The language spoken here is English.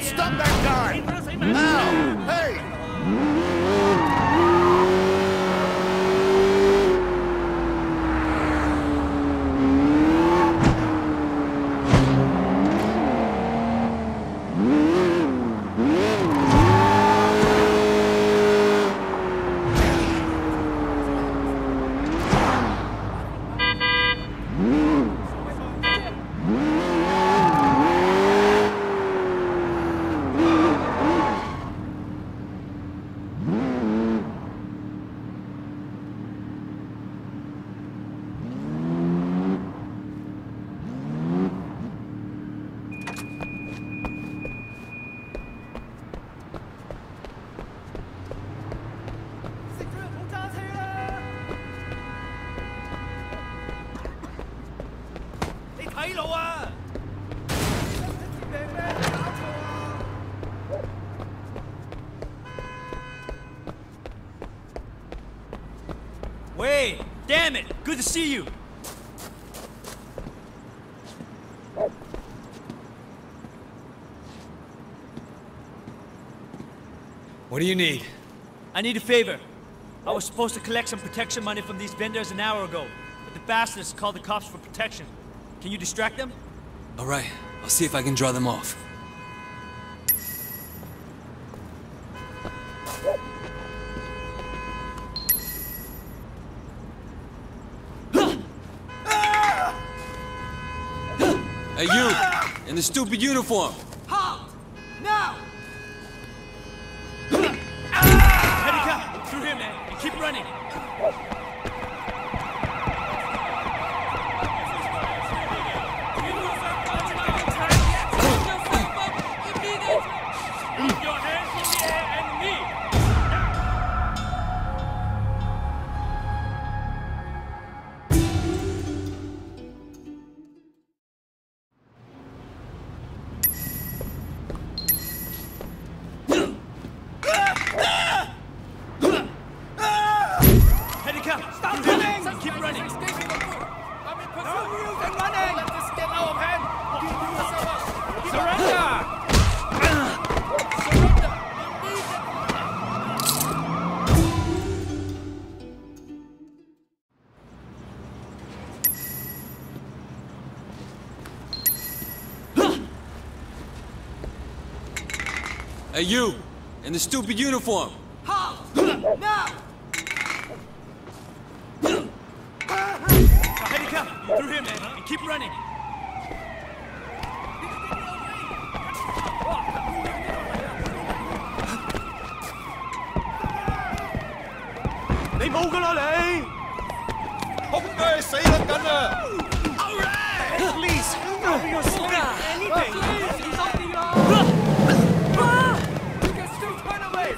Stop that guy! Now! Hey! Wait! Damn it! Good to see you! What do you need? I need a favor. I was supposed to collect some protection money from these vendors an hour ago, but the bastards called the cops for protection. Can you distract them? All right, I'll see if I can draw them off. Hey, you! In the stupid uniform! Halt! Now! Handicap! Through here, man! And keep running! Keep your hands in the air and knee! Stop running! Keep running! No use in running! Let this get out of hand! Surrender! Hey, you! In the stupid uniform! Halt! Now! Handicap! Through here, man! And keep running! 你冇㗎啦你！仆街死得緊啊 ！Please, help me yourself. Anything. Something You can still turn away.